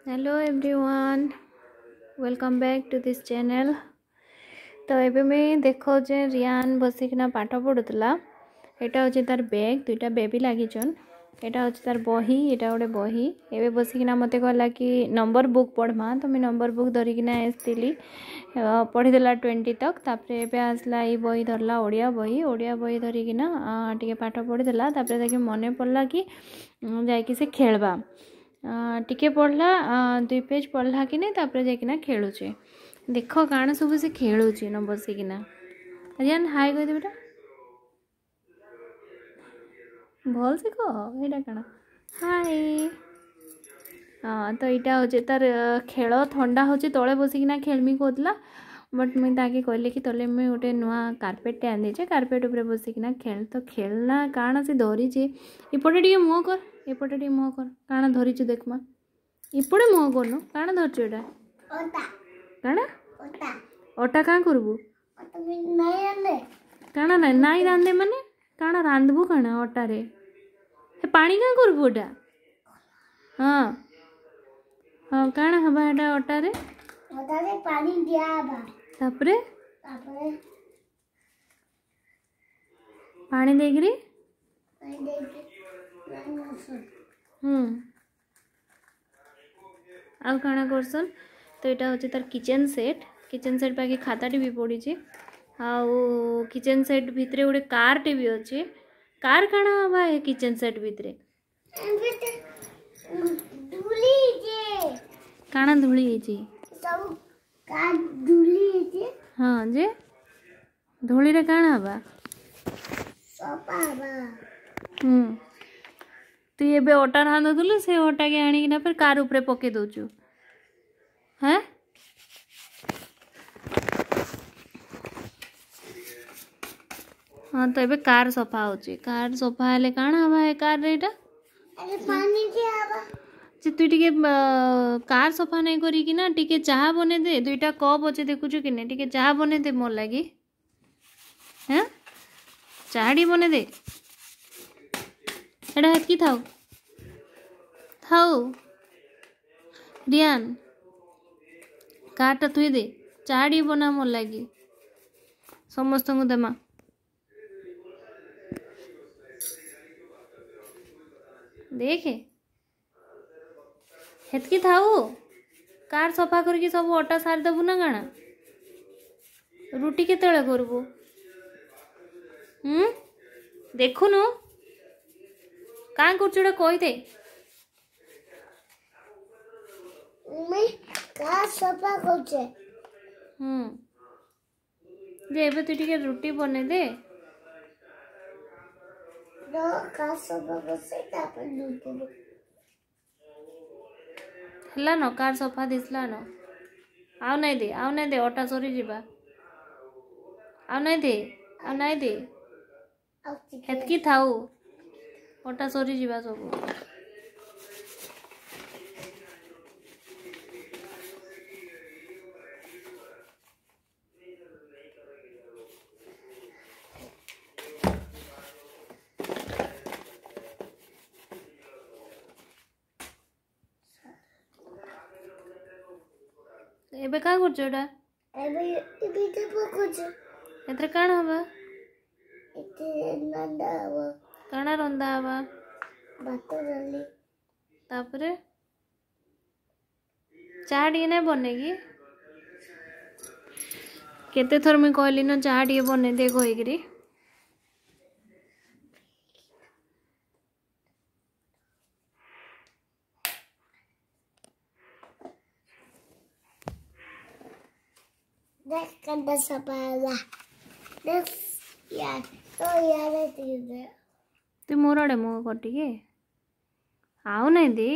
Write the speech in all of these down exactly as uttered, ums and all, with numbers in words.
Hello everyone, welcome back to this channel. तो ये मैं देखो जे रियान बसिकिना पाठ पढ़ुला। यहाँ हूँ तार बैग दुईटा बेबी लगिचन। यहाँ हूँ तार बही, यहाँ गोटे बही एवं बसिकिना मत कहला कि नंबर बुक पढ़मा। तो मुझे नंबर बुक धरिकिना आसती पढ़ीदेला ट्वेंटी तक। तापर एवं आसला ये बही धरला ओडिया बही ओडिया बही धरिकिना टे पाठ पढ़ीदेला। तापर मन पड़ा कि जाकि से खेलवा टिके पढ़ला दुई पेज पढ़ला कि नहीं तापर जाकिना खेलुचे। देख काण सब से खेलुची न बसिकिना। रियान हाय कह दे बेटा, भल से कह एटा काण हाय। हाँ तो यहाँ हूँ तार खेल थंडा हूँ तले बसिकिना खेलमी कहला। बट मुझे ताके कहली कि तले मुझे गोटे नुआ कार्पेट आनीचे, कार्पेट उपर बसिकिना खेल। तो खेलना काण से धरीचे इपटे टे मुह कर, एपटे टे मुह कर काण धरीचु देखमा। इपटे मुह करनु काण धरचु एटा काण अटा काँ करबू काण ना नाई रांधे माने काण रांधबू काण अटा रे पानी काँ करबू एटा। हाँ हाँ काण हबा एटा अटा रे अटा रे पानी दिया बा। तापरे तापरे पानी देगिरी पानी देगिरी हम्म आउ काଣା करसन। तो यहाँ हूँ तार किचेन सेट, किचेन सेट पाके खाताटी भी पड़ी। आउ किचेन सेट भितर गोटे कार टे भी अच्छे। कार काଣା हवा है किचेन सेट भितर काଣା धूली सब कार धूली। हाँ जे धूली रे काଣା हवा सपा हवा। हम्म तु ये अटा रांधुलु से अटा के आनिकिना फिर कार उपरे पके दउचु। हैं हाँ तो ये कार सफा होची। कार सफा हेले काण हवा है कार रे एटा अरे पानी के हवा। जे तु टिके कार सफा नहीं करी कि ना टिके चाहा बने दे। दुईटा कप अच्छे देखुचु कि नहीं, टिके चाहा बने दे मोर लगी। हैं चाहाटी बने दे एटा हेतकी थाउ थाउ। रियान कारटा थुई दे, चाहाटी बना मोर लगी समस्त को देमा। देखे हेतकी थाउ कार सफा करके सब अटा सारी देबू ना काଣା। रुटी केतले करबू हम्म देखुनु काँ कर कही दे। मैं कार सफा करछे हम्म जे एबे तू टिके रुटी बने दे रो कार सफा करछे तापर रुटी हला न कार सफा दिसला न आउ नहीं दे आउ नहीं दे अटा सरी जीवा आउ नहीं दे आउ नहीं दे हेतकी थाउ अटा सरी जीवा सब। एबे का करछ एटा एबे एबे तो पकोछ एतरे काण हवा एते रंदा हवा काण रंदा हवा भात डाली। तापरे चाहा टी नहीं बनेगी केते थर मैं कहली न चाहा टी बने दे कहीकरी। देख कंदा सपाला देख यार तो यार दे तू मोर आड़े मुह कर टिके आउ नहीं दे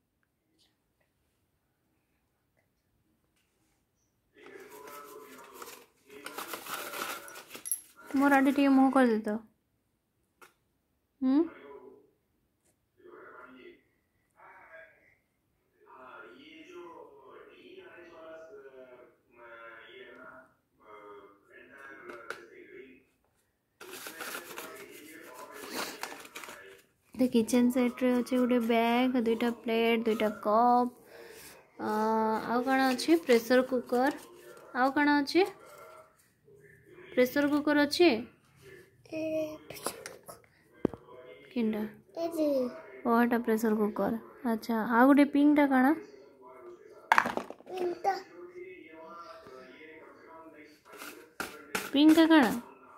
मोर आड़े टिके मुह कर दे तो हम्म किचेन सेट रे अच्छे गोटे बैग दुईटा प्लेट दुईटा कप आउ कण अच्छे प्रेशर कुकर आउ कण अच्छे प्रेशर कुकर अच्छे किंडा ओटा प्रेशर कुकर अच्छा आउ गोटे पिंकटा कण पिंकटा कण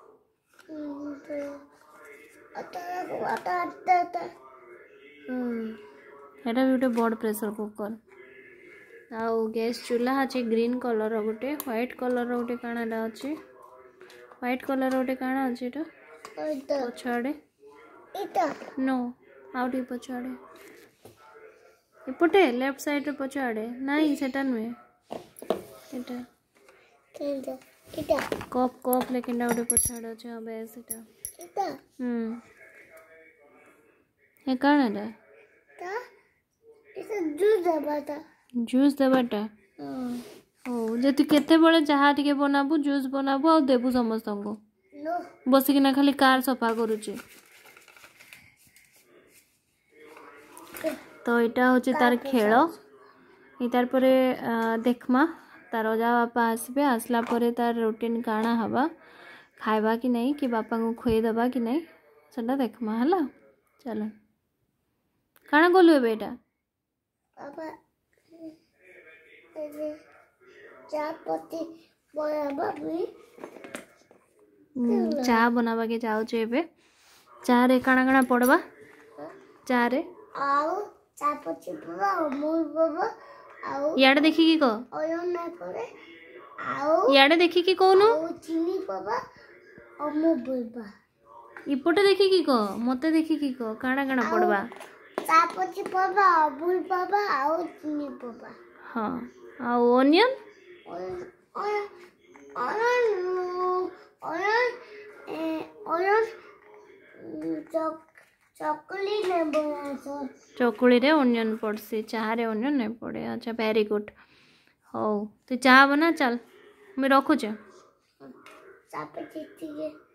एटा भी गोटे बड़ प्रेशर कुकर आउ गैस चूल्हा अच्छे ग्रीन कलर गोटे व्हाइट कलर गोटे काणाटा अच्छे व्हाइट कलर गोटे काणा अच्छे पछाड़े नो आउ टी पछाड़े एपटे लेफ्ट साइड रे पछाड़े नहीं सेटा नुहे एटा कप कप लेकिन गोटे पछाड़े अच्छे अब सेटा हम्म ए काणाटा जूस देबाटा जूस देबाटा ओ जे तू केते बळे चाहा टिके बनाबू जूस बनाबू आ देबू समस्त को बसिकिना खाली कार सफा करूची तो इटा होची तार खेल इ तार परे देखमा तार अजा बापा आसबे आसला परे तार रूटीन काना हवा खाइबा कि नहीं कि बापा को खुए दबा कि नहीं सेटा देखमा हला चलो काना गोलु बेटा बाबा चा पत्ती बनाबा भी चा बनाबा के जाऊ छे बे चा रे काना काना पड़बा चा रे आउ चा पत्ती पूरा अमूल बाबा आउ याडे देखि की को ओयो ना करे आउ याडे देखि की कोनु आउ चीनी बाबा अमूल बाबा इपटे देखि की को मते देखि की को काना काना पड़बा चा पत्ती बाबा अमूल बाबा आउ चीनी बाबा हां आउ ओनियन ओनियन ओनियन ओनियन चॉक चॉकलेट ने बनासो चकुली रे ओनियन पड़सी चाह रे ओनियन नहीं पड़े अच्छा वेरी गुड हो तू चाह बना चल मैं रखू छ चा पत्ती